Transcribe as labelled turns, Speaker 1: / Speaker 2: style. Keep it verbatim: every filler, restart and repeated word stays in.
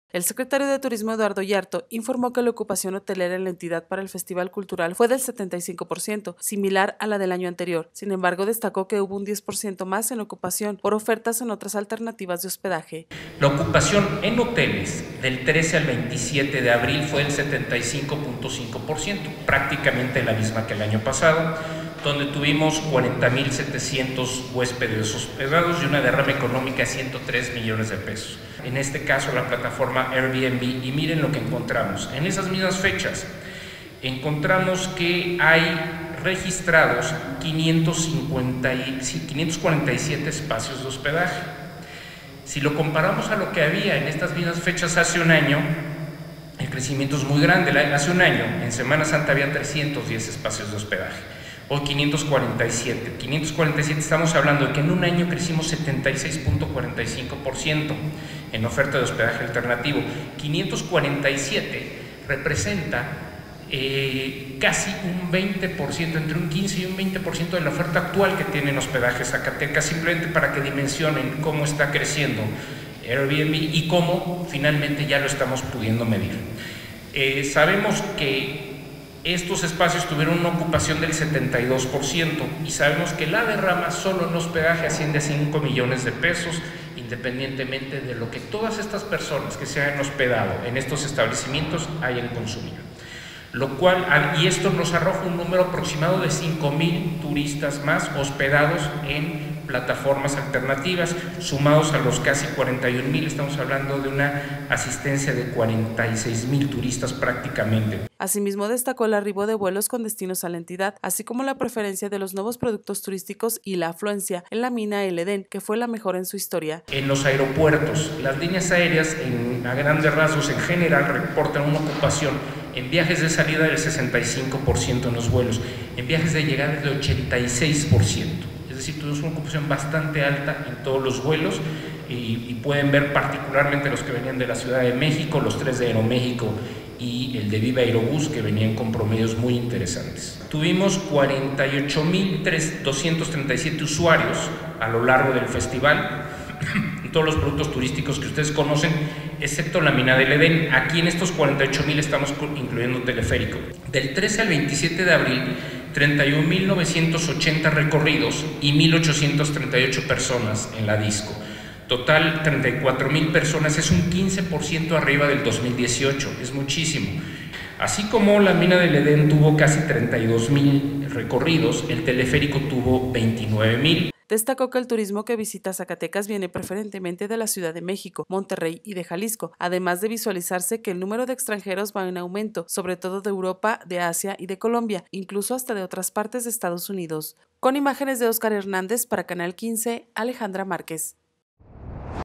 Speaker 1: El secretario de Turismo, Eduardo Yarto, informó que la ocupación hotelera en la entidad para el Festival Cultural fue del setenta y cinco por ciento, similar a la del año anterior. Sin embargo, destacó que hubo un diez por ciento más en ocupación por ofertas en otras alternativas de hospedaje.
Speaker 2: La ocupación en hoteles del trece al veintisiete de abril fue del setenta y cinco punto cinco por ciento, prácticamente la misma que el año pasado, donde tuvimos cuarenta mil setecientos huéspedes hospedados y una derrama económica de ciento tres millones de pesos. En este caso, la plataforma Airbnb, y miren lo que encontramos. En esas mismas fechas, encontramos que hay registrados quinientos cuarenta y siete espacios de hospedaje. Si lo comparamos a lo que había en estas mismas fechas hace un año, el crecimiento es muy grande. Hace un año, en Semana Santa, había trescientos diez espacios de hospedaje. Hoy quinientos cuarenta y siete. quinientos cuarenta y siete, estamos hablando de que en un año crecimos setenta y seis punto cuarenta y cinco por ciento en oferta de hospedaje alternativo. quinientos cuarenta y siete representa eh, casi un veinte por ciento, entre un quince y un veinte por ciento de la oferta actual que tienen hospedaje Zacatecas, simplemente para que dimensionen cómo está creciendo Airbnb y cómo finalmente ya lo estamos pudiendo medir. Eh, sabemos que estos espacios tuvieron una ocupación del setenta y dos por ciento y sabemos que la derrama solo en hospedaje asciende a cinco millones de pesos, independientemente de lo que todas estas personas que se hayan hospedado en estos establecimientos hayan consumido. Lo cual, y esto nos arroja un número aproximado de cinco mil turistas más hospedados en plataformas alternativas, sumados a los casi cuarenta y un mil, estamos hablando de una asistencia de cuarenta y seis mil turistas prácticamente.
Speaker 1: Asimismo, destacó el arribo de vuelos con destinos a la entidad, así como la preferencia de los nuevos productos turísticos y la afluencia en la mina El Edén, que fue la mejor en su historia.
Speaker 2: En los aeropuertos, las líneas aéreas en, a grandes rasgos en general reportan una ocupación en viajes de salida del sesenta y cinco por ciento en los vuelos, en viajes de llegada del ochenta y seis por ciento. Es decir, tuvimos una ocupación bastante alta en todos los vuelos y, y pueden ver particularmente los que venían de la Ciudad de México, los tres de Aeroméxico y el de Viva Aerobús, que venían con promedios muy interesantes. Tuvimos cuarenta y ocho mil doscientos treinta y siete usuarios a lo largo del festival, todos los productos turísticos que ustedes conocen, excepto la mina del Edén. Aquí en estos cuarenta y ocho mil estamos incluyendo un teleférico. Del trece al veintisiete de abril, treinta y un mil novecientos ochenta recorridos y mil ochocientas treinta y ocho personas en la disco. Total, treinta y cuatro mil personas, es un quince por ciento arriba del dos mil dieciocho, es muchísimo. Así como la mina del Edén tuvo casi treinta y dos mil recorridos, el teleférico tuvo veintinueve mil.
Speaker 1: Destacó que el turismo que visita Zacatecas viene preferentemente de la Ciudad de México, Monterrey y de Jalisco, además de visualizarse que el número de extranjeros va en aumento, sobre todo de Europa, de Asia y de Colombia, incluso hasta de otras partes de Estados Unidos. Con imágenes de Óscar Hernández para Canal quince, Alejandra Márquez.